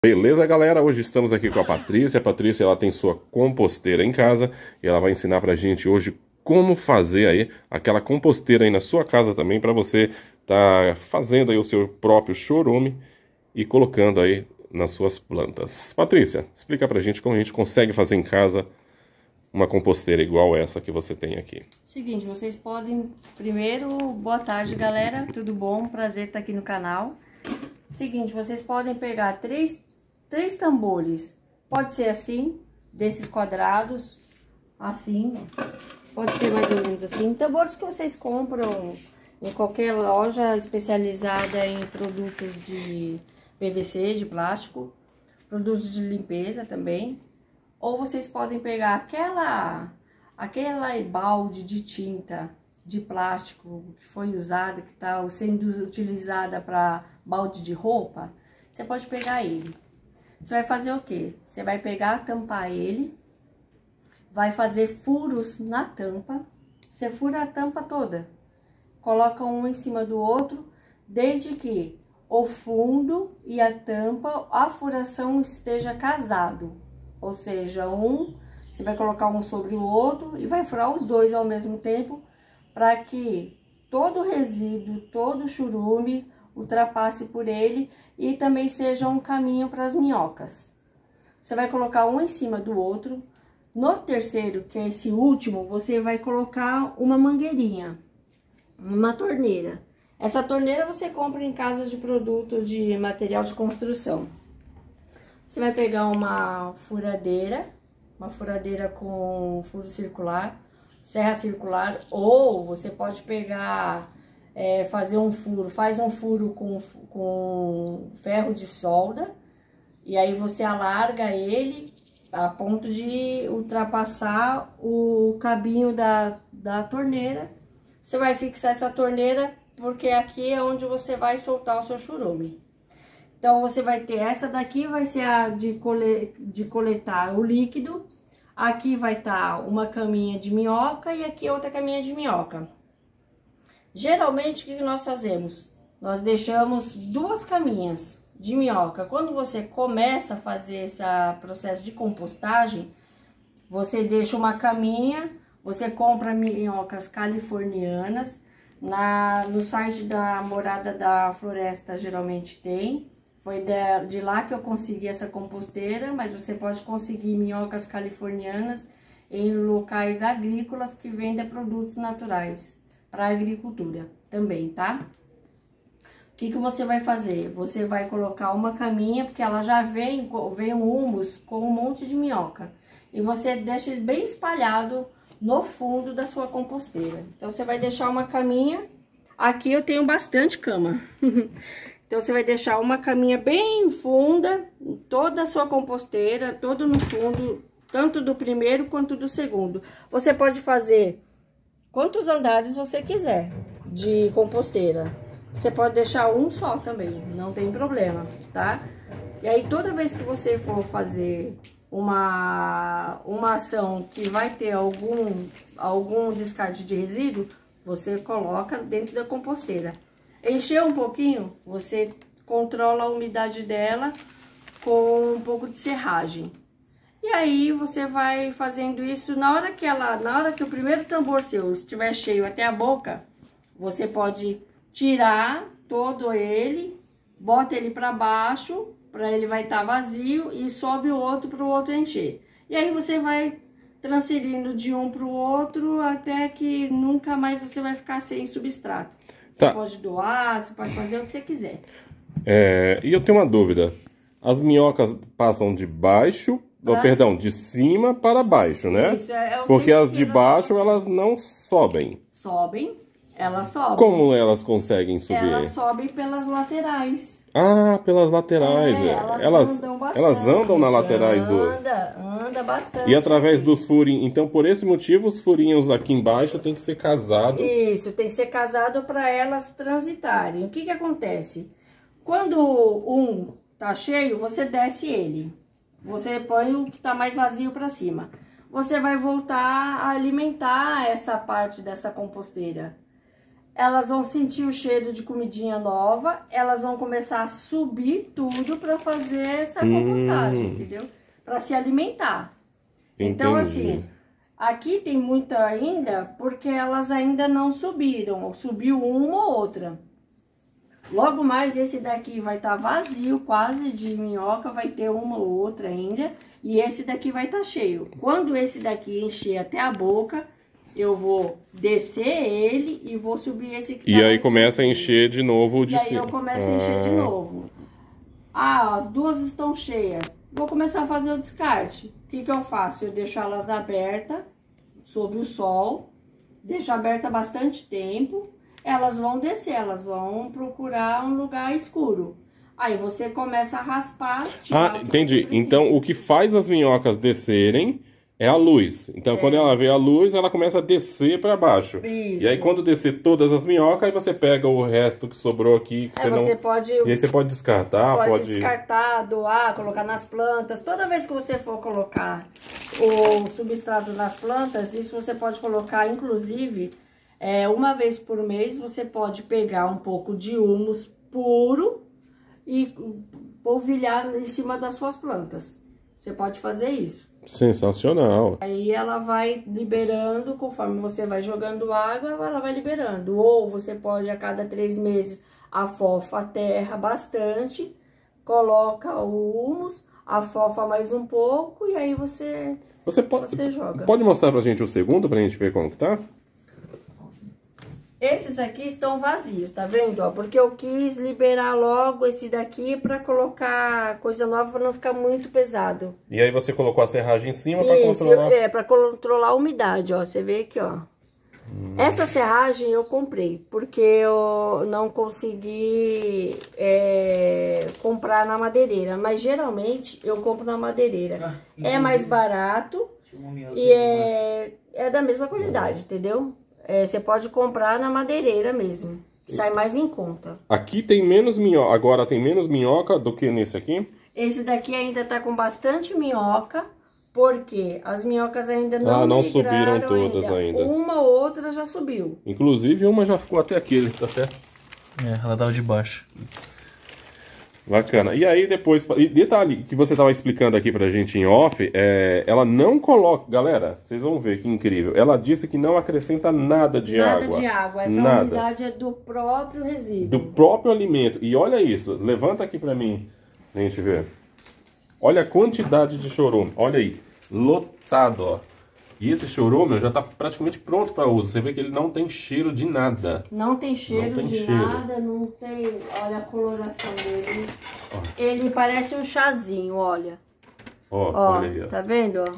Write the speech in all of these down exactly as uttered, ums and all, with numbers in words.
Beleza, galera? Hoje estamos aqui com a Patrícia. A Patrícia, ela tem sua composteira em casa e ela vai ensinar pra gente hoje como fazer aí aquela composteira aí na sua casa também, para você tá fazendo aí o seu próprio chorume e colocando aí nas suas plantas. Patrícia, explica pra gente como a gente consegue fazer em casa uma composteira igual essa que você tem aqui. Seguinte, vocês podem... Primeiro, boa tarde, galera. Tudo bom? Prazer estar aqui no canal. Seguinte, vocês podem pegar três, três tambores. Pode ser assim, desses quadrados, assim. Pode ser mais ou menos assim. Tambores que vocês compram em qualquer loja especializada em produtos de P V C, de plástico. Produtos de limpeza também. Ou vocês podem pegar aquela, aquela balde de tinta de plástico que foi usada, que está sendo utilizada para balde de roupa. Você pode pegar ele. Você vai fazer o quê? Você vai pegar, tampar ele, vai fazer furos na tampa. Você fura a tampa toda, coloca um em cima do outro, desde que o fundo e a tampa, a furação esteja casado. Ou seja, um, você vai colocar um sobre o outro e vai furar os dois ao mesmo tempo, para que todo o resíduo, todo o churume ultrapasse por ele e também seja um caminho para as minhocas. Você vai colocar um em cima do outro. No terceiro, que é esse último, você vai colocar uma mangueirinha, uma torneira. Essa torneira você compra em casas de produto de material de construção. Você vai pegar uma furadeira, uma furadeira com furo circular, serra circular, ou você pode pegar, é, fazer um furo, faz um furo com, com ferro de solda, e aí você alarga ele a ponto de ultrapassar o cabinho da, da torneira. Você vai fixar essa torneira, porque aqui é onde você vai soltar o seu churume. Então, você vai ter essa daqui, vai ser a de, cole, de coletar o líquido. Aqui vai estar uma caminha de minhoca e aqui outra caminha de minhoca. Geralmente, o que nós fazemos? Nós deixamos duas caminhas de minhoca. Quando você começa a fazer esse processo de compostagem, você deixa uma caminha, você compra minhocas californianas. Na, no site da Morada da Floresta, geralmente tem. Foi de, de lá que eu consegui essa composteira, mas você pode conseguir minhocas californianas em locais agrícolas que vendem produtos naturais para agricultura também, tá? O que que você vai fazer? Você vai colocar uma caminha, porque ela já vem, vem um humus com um monte de minhoca. E você deixa bem espalhado no fundo da sua composteira. Então, você vai deixar uma caminha. Aqui eu tenho bastante cama. Então, você vai deixar uma caminha bem funda, toda a sua composteira, todo no fundo, tanto do primeiro quanto do segundo. Você pode fazer quantos andares você quiser de composteira. Você pode deixar um só também, não tem problema, tá? E aí, toda vez que você for fazer uma, uma ação que vai ter algum, algum descarte de resíduo, você coloca dentro da composteira. Encher um pouquinho, você controla a umidade dela com um pouco de serragem. E aí você vai fazendo isso, na hora que ela, na hora que o primeiro tambor seu estiver cheio até a boca, você pode tirar todo ele, bota ele para baixo, para ele vai estar vazio, e sobe o outro para o outro encher. E aí você vai transferindo de um para o outro até que nunca mais você vai ficar sem substrato. Você tá. Pode doar, você pode fazer o que você quiser. É, e eu tenho uma dúvida. As minhocas passam de baixo, pra... oh, perdão, de cima para baixo, né? Isso, é, é porque as de baixo, elas não sobem. Sobem, elas sobem. Como elas conseguem subir? Elas sobem pelas laterais. Ah, pelas laterais. É, elas, elas andam bastante. Elas andam nas laterais do... Anda, anda bastante. E através dos furinhos... Então, por esse motivo, os furinhos aqui embaixo tem que ser casado. Isso, tem que ser casado para elas transitarem. O que que acontece? Quando um tá cheio, você desce ele. Você põe o que tá mais vazio para cima. Você vai voltar a alimentar essa parte dessa composteira. elas vão sentir o cheiro de comidinha nova, elas vão começar a subir tudo para fazer essa compostagem, hum. entendeu? Para se alimentar. Entendi. Então, assim, aqui tem muita ainda, porque elas ainda não subiram, subiu uma ou outra. Logo mais, esse daqui vai estar tá vazio, quase de minhoca, vai ter uma ou outra ainda, e esse daqui vai estar tá cheio. Quando esse daqui encher até a boca, eu vou descer ele e vou subir esse que tá E aí começa a encher de novo de cima. E cima. aí eu começo ah. a encher de novo. Ah, as duas estão cheias. Vou começar a fazer o descarte. O que que eu faço? Eu deixo elas abertas, sob o sol, deixo aberta bastante tempo. Elas vão descer, elas vão procurar um lugar escuro. Aí você começa a raspar. Ah, entendi. Então, o que faz as minhocas descerem é a luz. Então, é. quando ela vê a luz, ela começa a descer para baixo. Isso. E aí, quando descer todas as minhocas, aí você pega o resto que sobrou aqui, que é, você, você não... pode... E aí você pode descartar, pode... Pode descartar, doar, colocar nas plantas. Toda vez que você for colocar o substrato nas plantas, isso você pode colocar, inclusive... É, uma vez por mês você pode pegar um pouco de humus puro e polvilhar em cima das suas plantas. Você pode fazer isso. Sensacional. Aí ela vai liberando, conforme você vai jogando água, ela vai liberando. Ou você pode, a cada três meses, afofa a terra bastante, coloca o humus, afofa mais um pouco e aí você, você, pode, você joga. Pode mostrar pra gente o segundo, pra gente ver como que tá? Esses aqui estão vazios, tá vendo? Ó, porque eu quis liberar logo esse daqui pra colocar coisa nova pra não ficar muito pesado. E aí você colocou a serragem em cima pra Isso, controlar... é, pra controlar a umidade, ó. Você vê aqui, ó. Hum. Essa serragem eu comprei, porque eu não consegui é, comprar na madeireira. Mas geralmente eu compro na madeireira. Ah, é mais barato e é, é da mesma qualidade, entendeu? É, você pode comprar na madeireira mesmo, sai mais em conta. Aqui tem menos minhoca, agora tem menos minhoca do que nesse aqui? Esse daqui ainda tá com bastante minhoca, porque as minhocas ainda não Ah, não subiram todas ainda. ainda. Uma ou outra já subiu. Inclusive uma já ficou até aqui, tá até... É, ela tava de baixo. Bacana. E aí depois, e detalhe que você estava explicando aqui pra gente em off, é, ela não coloca, galera, vocês vão ver que incrível, ela disse que não acrescenta nada de nada água. Nada de água, essa nada. umidade é do próprio resíduo. Do próprio alimento. E olha isso, levanta aqui pra mim, pra gente ver. Olha a quantidade de chorume, olha aí, lotado, ó. E esse chorume já tá praticamente pronto para uso. Você vê que ele não tem cheiro de nada. Não tem cheiro não tem de cheiro. nada, não tem... Olha a coloração dele. Ó. Ele parece um chazinho, olha. Ó, ó, olha aí, ó. Tá vendo, ó?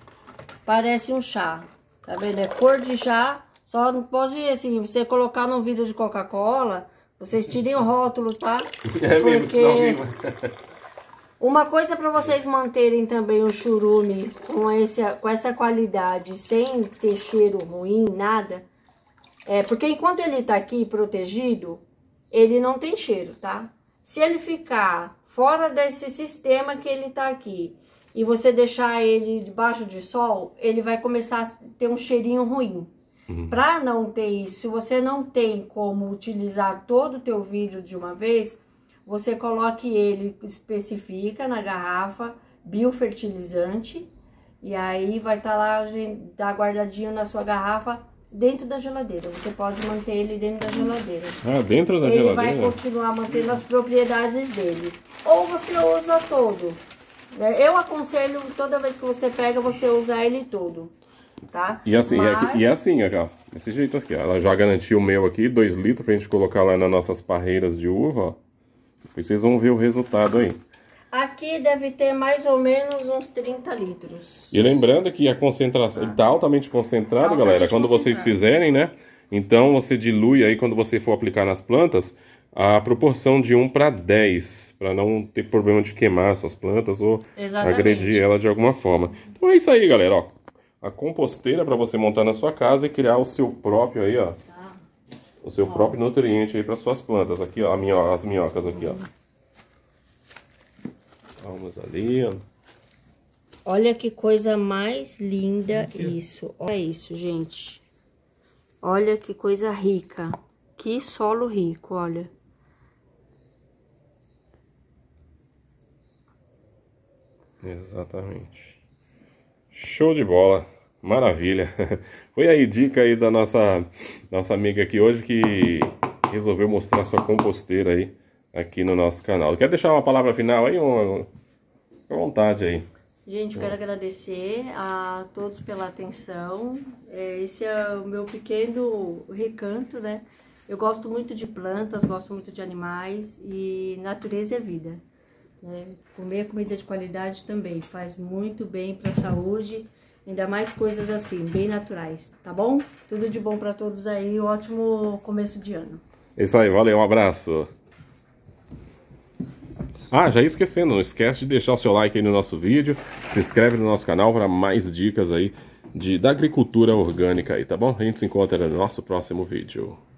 Parece um chá. Tá vendo? É cor de chá. Só não pode, assim, você colocar num vidro de Coca-Cola, vocês tirem o rótulo, tá? É mesmo, que não viu. Uma coisa para vocês manterem também o churume com, esse, com essa qualidade, sem ter cheiro ruim, nada, é porque enquanto ele tá aqui protegido, ele não tem cheiro, tá? Se ele ficar fora desse sistema que ele tá aqui e você deixar ele debaixo de sol, ele vai começar a ter um cheirinho ruim. Uhum. Para não ter isso, se você não tem como utilizar todo o teu vidro de uma vez, você coloque ele, especifica na garrafa, biofertilizante, e aí vai estar tá lá, tá guardadinho na sua garrafa, dentro da geladeira. Você pode manter ele dentro da geladeira. Ah, dentro da ele geladeira? Ele vai continuar mantendo as propriedades dele. Ou você usa todo. Eu aconselho, toda vez que você pega, você usar ele todo, tá? E assim, Mas... é, e é assim, ó, desse jeito aqui, ó. Ela já garantiu o meu aqui, dois litros, pra gente colocar lá nas nossas parreiras de uva, ó. Depois vocês vão ver o resultado aí. Aqui deve ter mais ou menos uns trinta litros. E lembrando que a concentração, ah. ele tá altamente concentrado, altamente galera. Quando concentrado. Vocês fizerem, né? Então você dilui aí, quando você for aplicar nas plantas, a proporção de um para dez. Para não ter problema de queimar suas plantas ou Exatamente. Agredir ela de alguma forma. Então é isso aí, galera, ó. A composteira para você montar na sua casa e criar o seu próprio aí, ó. O seu ó. próprio nutriente aí para suas plantas. Aqui, ó, minho, as minhocas aqui, ó. Vamos ali, ó. Olha que coisa mais linda isso. Olha isso, gente. Olha que coisa rica. Que solo rico, olha. Exatamente. Show de bola. Maravilha. Foi aí dica aí da nossa, nossa amiga aqui hoje que resolveu mostrar sua composteira aí aqui no nosso canal. Quer deixar uma palavra final aí? Uma... Fica à vontade aí. Gente, eu quero agradecer a todos pela atenção. Esse é o meu pequeno recanto, né? Eu gosto muito de plantas, gosto muito de animais e natureza é vida. Né? Comer comida de qualidade também faz muito bem para a saúde, ainda mais coisas assim, bem naturais, tá bom? Tudo de bom para todos aí, um ótimo começo de ano. Isso aí, valeu, um abraço. Ah, já ia esquecendo, não esquece de deixar o seu like aí no nosso vídeo, se inscreve no nosso canal para mais dicas aí de, da agricultura orgânica aí, tá bom? A gente se encontra no nosso próximo vídeo.